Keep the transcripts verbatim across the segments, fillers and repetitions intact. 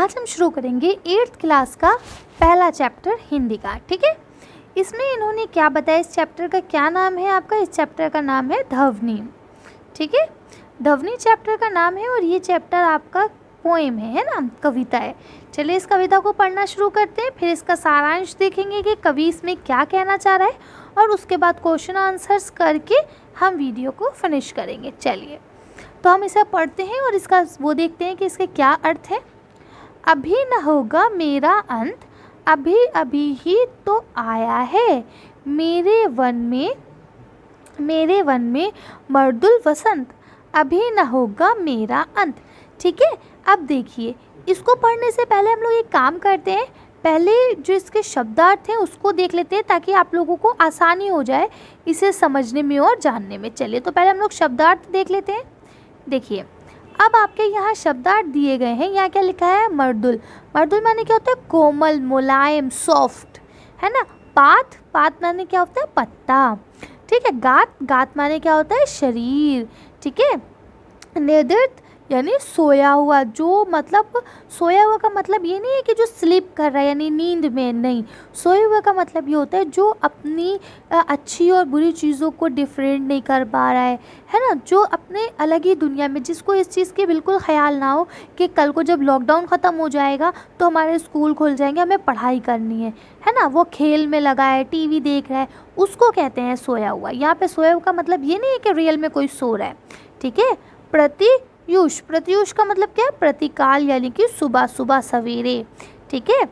आज हम शुरू करेंगे एट्थ क्लास का पहला चैप्टर हिंदी का। ठीक है, इसमें इन्होंने क्या बताया, इस चैप्टर का क्या नाम है आपका, इस चैप्टर का नाम है ध्वनि। ठीक है, ध्वनि चैप्टर का नाम है और ये चैप्टर आपका पोएम है है ना, कविता है। चलिए इस कविता को पढ़ना शुरू करते हैं, फिर इसका सारांश देखेंगे कि कवि इसमें क्या कहना चाह रहा है और उसके बाद क्वेश्चन आंसर्स करके हम वीडियो को फिनिश करेंगे। चलिए तो हम इसे पढ़ते हैं और इसका वो देखते हैं कि इसके क्या अर्थ है। अभी न होगा मेरा अंत, अभी अभी ही तो आया है मेरे वन में, मेरे वन में मर्दुल वसंत, अभी न होगा मेरा अंत। ठीक है, अब देखिए इसको पढ़ने से पहले हम लोग एक काम करते हैं, पहले जो इसके शब्दार्थ हैं उसको देख लेते हैं ताकि आप लोगों को आसानी हो जाए इसे समझने में और जानने में। चलिए तो पहले हम लोग शब्दार्थ देख लेते हैं। देखिए अब आपके यहाँ शब्दार्थ दिए गए हैं। यहाँ क्या लिखा है, मर्दुल। मर्दुल माने क्या होता है, कोमल, मुलायम, सॉफ्ट, है ना। पात, पात माने क्या होता है, पत्ता। ठीक है, गात, गात माने क्या होता है, शरीर। ठीक है, निद्रित यानी सोया हुआ, जो मतलब सोया हुआ का मतलब ये नहीं है कि जो स्लीप कर रहा है यानी नींद में, नहीं। सोए हुए का मतलब ये होता है जो अपनी अच्छी और बुरी चीज़ों को डिफरेंट नहीं कर पा रहा है, है ना, जो अपने अलग ही दुनिया में, जिसको इस चीज़ की बिल्कुल ख्याल ना हो कि कल को जब लॉकडाउन ख़त्म हो जाएगा तो हमारे स्कूल खुल जाएंगे, हमें पढ़ाई करनी है, है ना। वो खेल में लगा है, टीवी देख रहा है, उसको कहते हैं सोया हुआ। यहाँ पे सोया हुआ का मतलब ये नहीं है कि रियल में कोई सो रहा है। ठीक है, प्रति युष, प्रत्युष का मतलब क्या है, प्रतिकाल यानी कि सुबह सुबह सवेरे। ठीक है,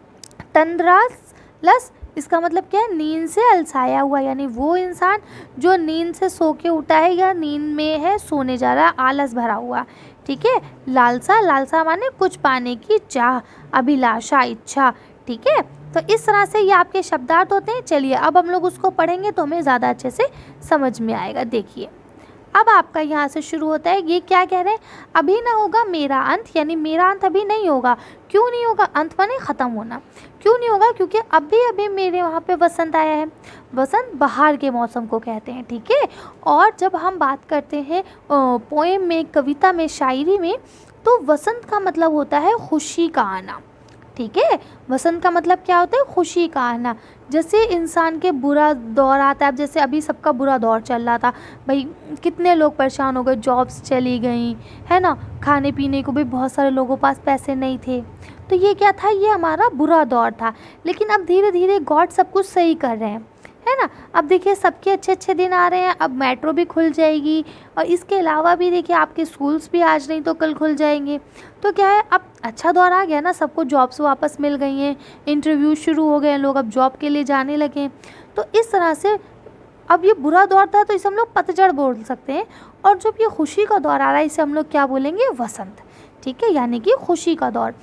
तंद्रालस, इसका मतलब क्या है, नींद से अलसाया हुआ, यानी वो इंसान जो नींद से सो के उठा है या नींद में है, सोने जा रहा है, आलस भरा हुआ। ठीक है, लालसा, लालसा माने कुछ पाने की चाह, अभिलाषा, इच्छा। ठीक है, तो इस तरह से ये आपके शब्दार्थ होते हैं। चलिए अब हम लोग उसको पढ़ेंगे तो हमें ज़्यादा अच्छे से समझ में आएगा। देखिए अब आपका यहाँ से शुरू होता है, ये क्या कह रहे हैं, अभी ना होगा मेरा अंत, यानी मेरा अंत अभी नहीं होगा। क्यों नहीं होगा, अंत माने ख़त्म होना। क्यों नहीं होगा, क्योंकि अभी अभी मेरे वहाँ पे वसंत आया है। वसंत बहार के मौसम को कहते हैं। ठीक है, और जब हम बात करते हैं पोएम में, कविता में, शायरी में, तो वसंत का मतलब होता है खुशी का आना। ठीक है, वसंत का मतलब क्या होता है, खुशी का आना। जैसे इंसान के बुरा दौर आता है, अब जैसे अभी सबका बुरा दौर चल रहा था भाई, कितने लोग परेशान हो गए, जॉब्स चली गई, है ना, खाने पीने को भी बहुत सारे लोगों पास पैसे नहीं थे। तो ये क्या था, ये हमारा बुरा दौर था। लेकिन अब धीरे धीरे गॉड सब कुछ सही कर रहे हैं, है ना। अब देखिए सबके अच्छे अच्छे दिन आ रहे हैं, अब मेट्रो भी खुल जाएगी और इसके अलावा भी देखिए आपके स्कूल्स भी आज नहीं तो कल खुल जाएंगे। तो क्या है, अब अच्छा दौर आ गया ना, सबको जॉब्स वापस मिल गई हैं, इंटरव्यू शुरू हो गए हैं, लोग अब जॉब के लिए जाने लगे हैं। तो इस तरह से अब ये बुरा दौर था तो इसे हम लोग पतझड़ बोल सकते हैं, और जब ये खुशी का दौर आ रहा है इसे हम लोग क्या बोलेंगे, वसंत। ठीक है, यानी कि खुशी का दौर।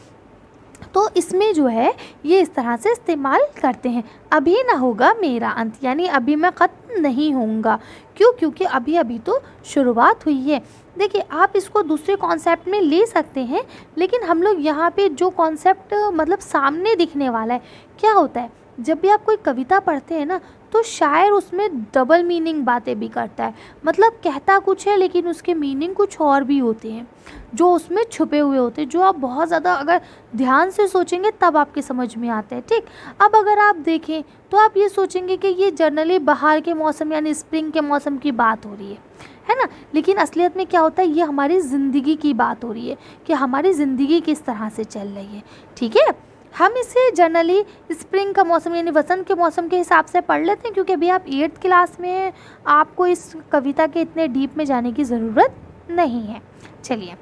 तो इसमें जो है ये इस तरह से इस्तेमाल करते हैं, अभी ना होगा मेरा अंत, यानी अभी मैं ख़त्म नहीं होऊंगा। क्यों, क्योंकि अभी अभी तो शुरुआत हुई है। देखिए आप इसको दूसरे कॉन्सेप्ट में ले सकते हैं, लेकिन हम लोग यहाँ पे जो कॉन्सेप्ट मतलब सामने दिखने वाला है, क्या होता है, जब भी आप कोई कविता पढ़ते हैं ना तो शायर उसमें डबल मीनिंग बातें भी करता है। मतलब कहता कुछ है लेकिन उसके मीनिंग कुछ और भी होते हैं जो उसमें छुपे हुए होते हैं, जो आप बहुत ज़्यादा अगर ध्यान से सोचेंगे तब आपके समझ में आते हैं। ठीक, अब अगर आप देखें तो आप ये सोचेंगे कि ये जनरली बाहर के मौसम यानी स्प्रिंग के मौसम की बात हो रही है, है ना। लेकिन असलियत में क्या होता है, ये हमारी ज़िंदगी की बात हो रही है कि हमारी ज़िंदगी किस तरह से चल रही है। ठीक है, हम इसे जनरली स्प्रिंग का मौसम यानी वसंत के मौसम के हिसाब से पढ़ लेते हैं, क्योंकि अभी आप एट्थ क्लास में हैं, आपको इस कविता के इतने डीप में जाने की ज़रूरत नहीं है। चलिए,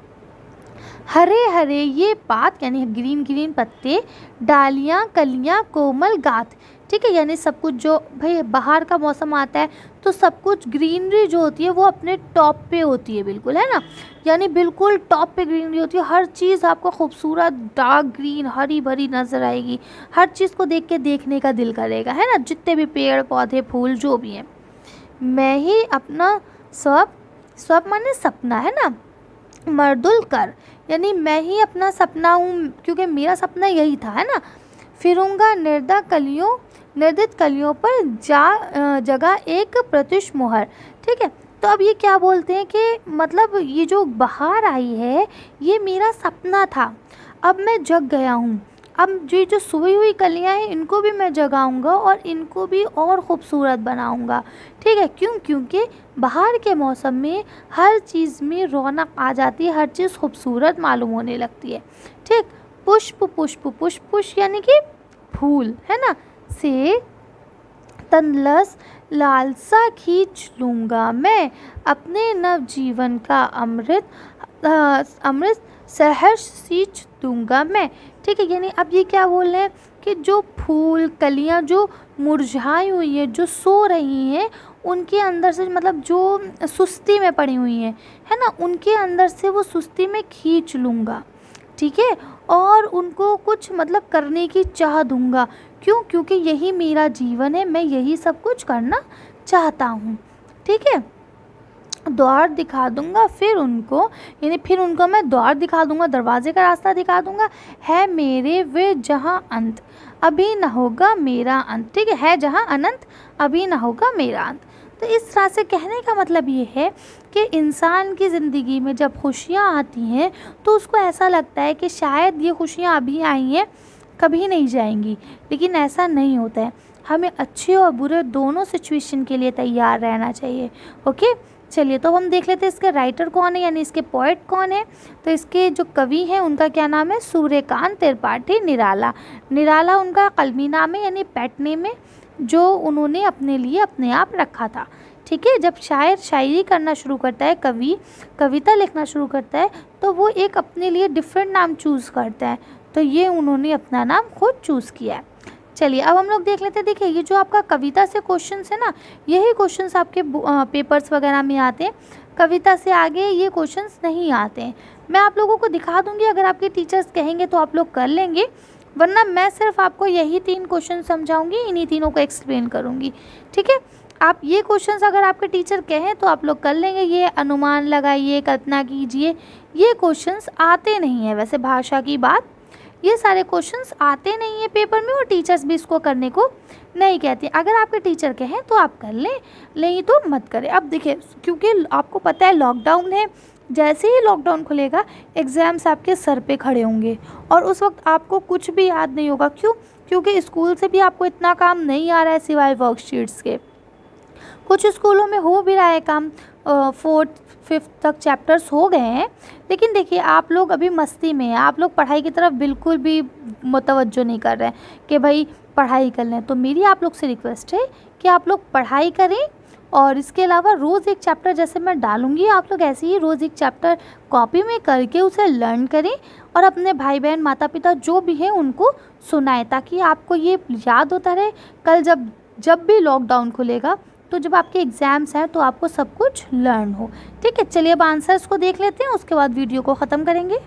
हरे हरे ये पात यानी ग्रीन ग्रीन पत्ते, डालियाँ कलियाँ कोमल गात। ठीक है, यानी सब कुछ जो भाई बाहर का मौसम आता है तो सब कुछ ग्रीनरी जो होती है वो अपने टॉप पे होती है, बिल्कुल, है ना, यानी बिल्कुल टॉप पे ग्रीनरी होती है। हर चीज़ आपको खूबसूरत डार्क ग्रीन हरी भरी नज़र आएगी, हर चीज़ को देख के देखने का दिल करेगा, है ना, जितने भी पेड़ पौधे फूल जो भी हैं। मैं ही अपना स्वप, स्वप माने सपना, है ना, मर्दुल कर, यानी मैं ही अपना सपना हूँ क्योंकि मेरा सपना यही था, है ना। फिरूंगा निर्दा कलियों, निर्दित कलियों पर जा जगह एक प्रत्युष मोहर। ठीक है, तो अब ये क्या बोलते हैं कि मतलब ये जो बहार आई है ये मेरा सपना था, अब मैं जग गया हूँ। अब जो जो सोई हुई कलियाँ हैं इनको भी मैं जगाऊंगा और इनको भी और ख़ूबसूरत बनाऊंगा। ठीक है, क्यों? क्योंकि बाहर के मौसम में हर चीज़ में रौनक आ जाती है, हर चीज़ खूबसूरत मालूम होने लगती है। ठीक, पुष्प पुष्प पुष्प पुष्प यानी कि फूल, है ना, से तनलस लालसा खींच लूँगा मैं, अपने नव जीवन का अमृत अमृत सहर्ष सींच दूंगा मैं। ठीक है, यानी अब ये क्या बोल रहे हैं कि जो फूल कलियां जो मुरझाई हुई है, जो सो रही हैं, उनके अंदर से मतलब जो सुस्ती में पड़ी हुई हैं, है ना, उनके अंदर से वो सुस्ती में खींच लूँगा। ठीक है, और उनको कुछ मतलब करने की चाह दूंगा। क्यों? क्योंकि यही मेरा जीवन है, मैं यही सब कुछ करना चाहता हूँ। ठीक है, द्वार दिखा दूंगा फिर उनको, यानी फिर उनको मैं द्वार दिखा दूंगा, दरवाजे का रास्ता दिखा दूंगा। है मेरे वे जहाँ अंत, अभी न होगा मेरा अंत। ठीक है, है जहाँ अनंत, अभी न होगा मेरा अंत। तो इस तरह से कहने का मतलब ये है कि इंसान की ज़िंदगी में जब खुशियाँ आती हैं तो उसको ऐसा लगता है कि शायद ये खुशियाँ अभी आई हैं, कभी नहीं जाएंगी, लेकिन ऐसा नहीं होता है। हमें अच्छे और बुरे दोनों सिचुएशन के लिए तैयार रहना चाहिए। ओके, चलिए तो हम देख लेते हैं इसके राइटर कौन है, यानी इसके पोएट कौन है। तो इसके जो कवि हैं उनका क्या नाम है? सूर्यकांत त्रिपाठी निराला। निराला उनका कलमी नाम है, यानी पेट नेम है, जो उन्होंने अपने लिए अपने आप रखा था। ठीक है, जब शायर शायरी करना शुरू करता है, कवि कविता लिखना शुरू करता है, तो वो एक अपने लिए डिफरेंट नाम चूज़ करता है। तो ये उन्होंने अपना नाम खुद चूज़ किया है। चलिए अब हम लोग देख लेते हैं। देखिए, ये जो आपका कविता से क्वेश्चंस है ना, यही क्वेश्चंस आपके पेपर्स वगैरह में आते हैं। कविता से आगे ये क्वेश्चंस नहीं आते हैं। मैं आप लोगों को दिखा दूंगी, अगर आपके टीचर्स कहेंगे तो आप लोग कर लेंगे, वरना मैं सिर्फ आपको यही तीन क्वेश्चन समझाऊंगी, इन्हीं तीनों को एक्सप्लेन करूँगी। ठीक है, आप ये क्वेश्चंस अगर आपके टीचर कहें तो आप लोग कर लेंगे। ये अनुमान लगाइए, कल्पना कीजिए, ये क्वेश्चंस आते नहीं हैं। वैसे भाषा की बात, ये सारे क्वेश्चंस आते नहीं है पेपर में, और टीचर्स भी इसको करने को नहीं कहते। अगर आपके टीचर कहें तो आप कर लें, नहीं तो मत करें। अब देखिए, क्योंकि आपको पता है लॉकडाउन है, जैसे ही लॉकडाउन खुलेगा एग्ज़ाम्स आपके सर पे खड़े होंगे, और उस वक्त आपको कुछ भी याद नहीं होगा। क्यों? क्योंकि स्कूल से भी आपको इतना काम नहीं आ रहा है सिवाय वर्कशीट्स के। कुछ स्कूलों में हो भी रहा है काम, फोर्थ फिफ्थ तक चैप्टर्स हो गए हैं, लेकिन देखिए आप लोग अभी मस्ती में हैं, आप लोग पढ़ाई की तरफ बिल्कुल भी मुतवज्जो नहीं कर रहे हैं कि भाई पढ़ाई कर लें। तो मेरी आप लोग से रिक्वेस्ट है कि आप लोग पढ़ाई करें, और इसके अलावा रोज़ एक चैप्टर जैसे मैं डालूंगी, आप लोग ऐसे ही रोज़ एक चैप्टर कॉपी में करके उसे लर्न करें, और अपने भाई बहन माता पिता जो भी हैं उनको सुनाएं, ताकि आपको ये याद होता रहे कल जब जब भी लॉकडाउन खुलेगा, तो जब आपके एग्ज़ाम्स हैं तो आपको सब कुछ लर्न हो। ठीक है, चलिए अब आंसर्स को देख लेते हैं, उसके बाद वीडियो को ख़त्म करेंगे।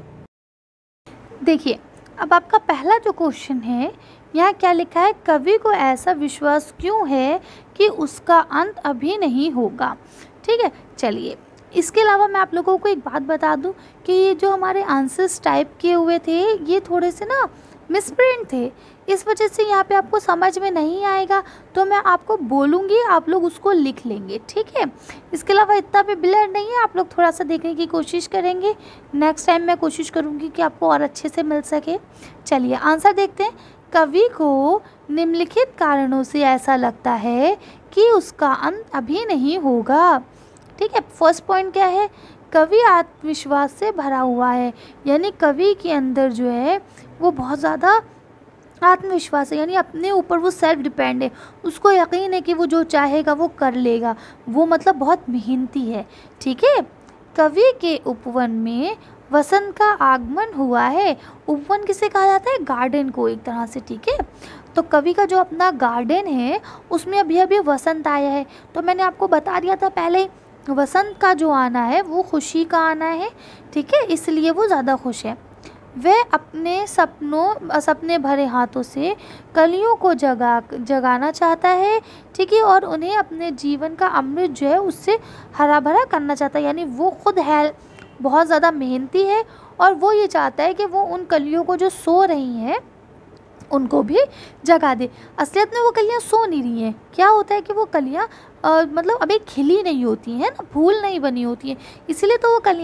देखिए, अब आपका पहला जो क्वेश्चन है, यहाँ क्या लिखा है? कवि को ऐसा विश्वास क्यों है कि उसका अंत अभी नहीं होगा। ठीक है, चलिए इसके अलावा मैं आप लोगों को एक बात बता दूं कि ये जो हमारे आंसर्स टाइप किए हुए थे, ये थोड़े से ना मिसप्रिंट थे, इस वजह से यहाँ पे आपको समझ में नहीं आएगा, तो मैं आपको बोलूँगी, आप लोग उसको लिख लेंगे। ठीक है, इसके अलावा इतना भी ब्लर नहीं है, आप लोग थोड़ा सा देखने की कोशिश करेंगे। नेक्स्ट टाइम मैं कोशिश करूँगी कि आपको और अच्छे से मिल सके। चलिए आंसर देखते हैं। कवि को निम्नलिखित कारणों से ऐसा लगता है कि उसका अंत अभी नहीं होगा। ठीक है, फर्स्ट पॉइंट क्या है? कवि आत्मविश्वास से भरा हुआ है, यानी कवि के अंदर जो है वो बहुत ज़्यादा आत्मविश्वास है, यानी अपने ऊपर वो सेल्फ डिपेंड है, उसको यकीन है कि वो जो चाहेगा वो कर लेगा, वो मतलब बहुत मेहनती है। ठीक है, कवि के उपवन में वसंत का आगमन हुआ है। उपवन किसे कहा जाता है? गार्डन को एक तरह से। ठीक है, तो कवि का जो अपना गार्डन है उसमें अभी अभी वसंत आया है। तो मैंने आपको बता दिया था पहले, वसंत का जो आना है वो खुशी का आना है। ठीक है, इसलिए वो ज़्यादा खुश है। वह अपने सपनों सपने भरे हाथों से कलियों को जगा जगाना चाहता है। ठीक है, और उन्हें अपने जीवन का अमृत जो है उससे हरा भरा करना चाहता है, यानी वो खुद है बहुत ज़्यादा मेहनती है, और वो ये चाहता है कि वो उन कलियों को जो सो रही हैं उनको भी जगा दे। असलियत में वो कलियाँ सो नहीं रही हैं, क्या होता है कि वो कलियाँ मतलब अभी खिली नहीं होती हैं ना, फूल नहीं बनी होती हैं, इसलिए तो वो कलियाँ हैं।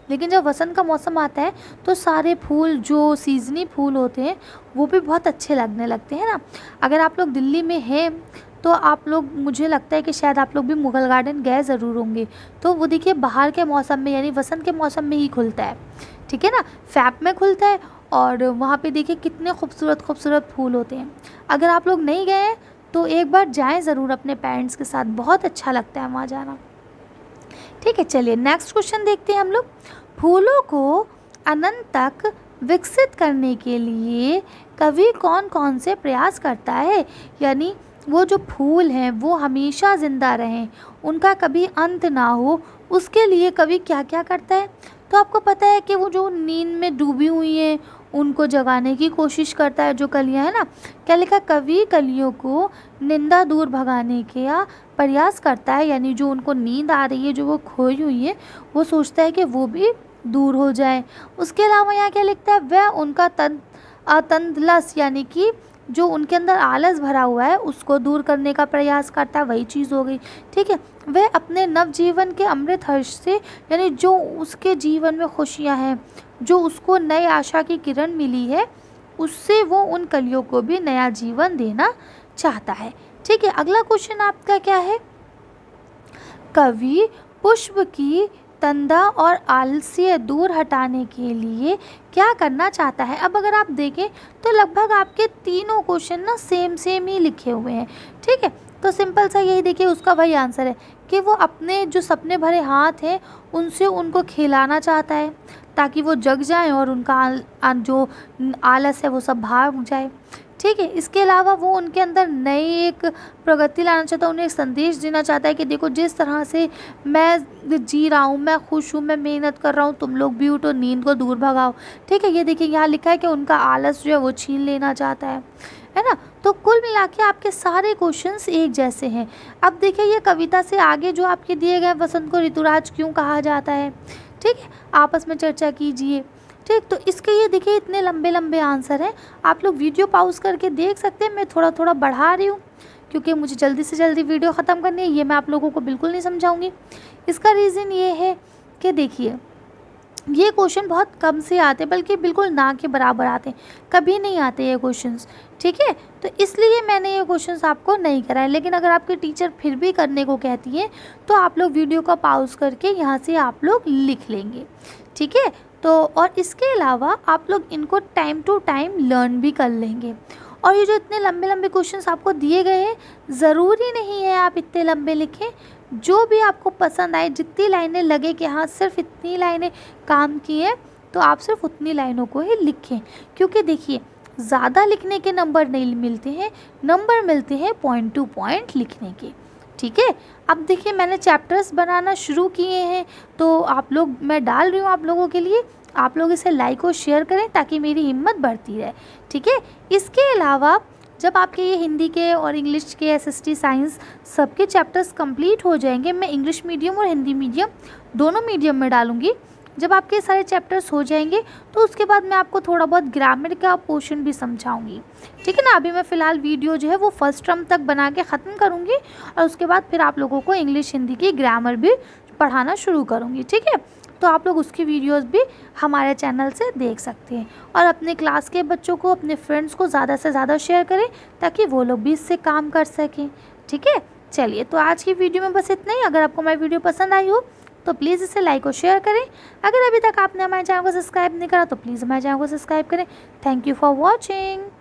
लेकिन जब वसंत का मौसम आता है तो सारे फूल जो सीजनी फूल होते हैं वो भी बहुत अच्छे लगने लगते हैं ना। अगर आप लोग दिल्ली में हैं तो आप लोग, मुझे लगता है कि शायद आप लोग भी मुगल गार्डन गए ज़रूर होंगे। तो वो देखिए बाहर के मौसम में यानी वसंत के मौसम में ही खुलता है, ठीक है ना, फ़ेब में खुलता है। और वहाँ पे देखिए कितने खूबसूरत खूबसूरत फूल होते हैं। अगर आप लोग नहीं गए तो एक बार जाएं ज़रूर अपने पेरेंट्स के साथ, बहुत अच्छा लगता है वहाँ जाना। ठीक है, चलिए नेक्स्ट क्वेश्चन देखते हैं हम लोग। फूलों को अनंत तक विकसित करने के लिए कवि कौन कौन से प्रयास करता है, यानी वो जो फूल हैं वो हमेशा ज़िंदा रहें, उनका कभी अंत ना हो, उसके लिए कवि क्या क्या करता है। तो आपको पता है कि वो जो नींद में डूबी हुई हैं उनको जगाने की कोशिश करता है, जो कलियां है ना। क्या लिखा, कवि कलियों को निंदा दूर भगाने का प्रयास करता है, यानी जो उनको नींद आ रही है, जो वो खोई हुई है, वो सोचता है कि वो भी दूर हो जाए। उसके अलावा यहाँ क्या लिखता है, वह उनका तन तंदलस यानी कि जो उनके अंदर आलस भरा हुआ है उसको दूर करने का प्रयास करता है, वही चीज़ हो गई। ठीक है, वह अपने नवजीवन के अमृत हर्ष से, यानी जो उसके जीवन में खुशियां हैं, जो उसको नई आशा की किरण मिली है, उससे वो उन कलियों को भी नया जीवन देना चाहता है। ठीक है, अगला क्वेश्चन आपका क्या है, कवि पुष्प की तंदा और आलस्य दूर हटाने के लिए क्या करना चाहता है। अब अगर आप देखें तो लगभग आपके तीनों क्वेश्चन ना सेम सेम ही लिखे हुए हैं। ठीक है, तो सिंपल सा यही देखिए, उसका वही आंसर है कि वो अपने जो सपने भरे हाथ हैं उनसे उनको खिलाना चाहता है ताकि वो जग जाएं और उनका आल, जो आलस है वो सब भाग जाए। ठीक है, इसके अलावा वो उनके अंदर नई एक प्रगति लाना चाहता है, उन्हें एक संदेश देना चाहता है कि देखो जिस तरह से मैं जी रहा हूँ, मैं खुश हूँ, मैं मेहनत कर रहा हूँ, तुम लोग भी उठो, नींद को दूर भगाओ। ठीक है, ये देखिए यहाँ लिखा है कि उनका आलस जो है वो छीन लेना चाहता है, है ना। तो कुल मिला के आपके सारे क्वेश्चंस एक जैसे हैं। अब देखिए ये कविता से आगे जो आपके दिए गए वसंत को ऋतुराज क्यों कहा जाता है, ठीक है, आपस में चर्चा कीजिए। ठीक, तो इसके ये देखिए इतने लंबे लंबे आंसर हैं, आप लोग वीडियो पॉज करके देख सकते हैं। मैं थोड़ा थोड़ा बढ़ा रही हूँ क्योंकि मुझे जल्दी से जल्दी वीडियो ख़त्म करनी है, ये मैं आप लोगों को बिल्कुल नहीं समझाऊंगी। इसका रीज़न ये है कि देखिए ये क्वेश्चन बहुत कम से आते हैं, बल्कि बिल्कुल ना के बराबर आते हैं, कभी नहीं आते ये क्वेश्चंस। ठीक है, तो इसलिए मैंने ये क्वेश्चंस आपको नहीं कराए। लेकिन अगर आपके टीचर फिर भी करने को कहती है तो आप लोग वीडियो का पॉज करके यहाँ से आप लोग लिख लेंगे। ठीक है, तो और इसके अलावा आप लोग इनको टाइम टू टाइम लर्न भी कर लेंगे। और ये जो इतने लंबे लंबे क्वेश्चंस आपको दिए गए हैं, ज़रूरी नहीं है आप इतने लंबे लिखें, जो भी आपको पसंद आए, जितनी लाइनें लगे कि हाँ सिर्फ इतनी लाइनें काम की हैं, तो आप सिर्फ उतनी लाइनों को ही लिखें। क्योंकि देखिए ज़्यादा लिखने के नंबर नहीं मिलते हैं, नंबर मिलते हैं पॉइंट टू पॉइंट लिखने के। ठीक है, अब देखिए मैंने चैप्टर्स बनाना शुरू किए हैं, तो आप लोग, मैं डाल रही हूँ आप लोगों के लिए, आप लोग इसे लाइक और शेयर करें ताकि मेरी हिम्मत बढ़ती रहे। ठीक है, इसके अलावा जब आपके ये हिंदी के और इंग्लिश के, एसएसटी, साइंस सबके चैप्टर्स कंप्लीट हो जाएंगे, मैं इंग्लिश मीडियम और हिंदी मीडियम दोनों मीडियम में डालूंगी। जब आपके सारे चैप्टर्स हो जाएंगे तो उसके बाद मैं आपको थोड़ा बहुत ग्रामर का पोर्शन भी समझाऊंगी। ठीक है ना, अभी मैं फ़िलहाल वीडियो जो है वो फर्स्ट टर्म तक बना के ख़त्म करूँगी और उसके बाद फिर आप लोगों को इंग्लिश हिंदी की ग्रामर भी पढ़ाना शुरू करूँगी। ठीक है, तो आप लोग उसकी वीडियोस भी हमारे चैनल से देख सकते हैं। और अपने क्लास के बच्चों को, अपने फ्रेंड्स को ज़्यादा से ज़्यादा शेयर करें ताकि वो लोग भी इससे काम कर सकें। ठीक है, चलिए तो आज की वीडियो में बस इतना ही। अगर आपको हमारी वीडियो पसंद आई हो तो प्लीज़ इसे लाइक और शेयर करें। अगर अभी तक आपने हमारे चैनल को सब्सक्राइब नहीं करा तो प्लीज़ हमारे चैनल को सब्सक्राइब करें। Thank you for watching.